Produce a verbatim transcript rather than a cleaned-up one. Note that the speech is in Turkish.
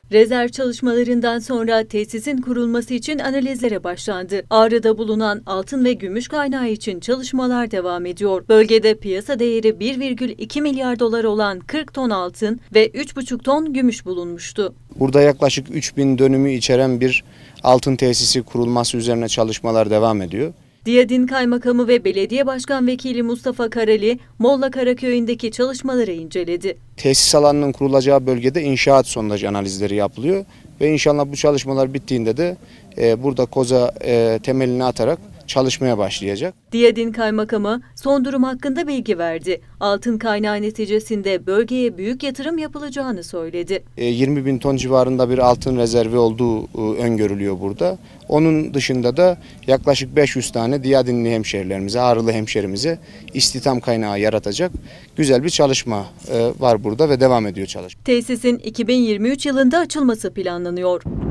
Rezerv çalışmalarından sonra tesisin kurulması için analizlere başlandı. Ağrı'da bulunan altın ve gümüş kaynağı için çalışmalar devam ediyor. Bölgede piyasa değeri bir virgül iki milyar dolar olan kırk ton altın ve üç buçuk ton gümüş bulunmuştu. Burada yaklaşık üç bin dönümü içeren bir altın tesisi kurulması üzerine çalışmalar devam ediyor. Diyadin Kaymakamı ve Belediye Başkan Vekili Mustafa Karali, Molla Karaköy'ündeki çalışmaları inceledi. Tesis alanının kurulacağı bölgede inşaat sondaj analizleri yapılıyor ve inşallah bu çalışmalar bittiğinde de e, burada koza e, temelini atarak çalışmaya başlayacak. Diyadin Kaymakamı son durum hakkında bilgi verdi. Altın kaynağı neticesinde bölgeye büyük yatırım yapılacağını söyledi. yirmi bin ton civarında bir altın rezervi olduğu öngörülüyor burada. Onun dışında da yaklaşık beş yüz tane Diyadinli hemşerilerimize, Ağrılı hemşerimize istihdam kaynağı yaratacak güzel bir çalışma var burada ve devam ediyor çalışma. Tesisin iki bin yirmi üç yılında açılması planlanıyor.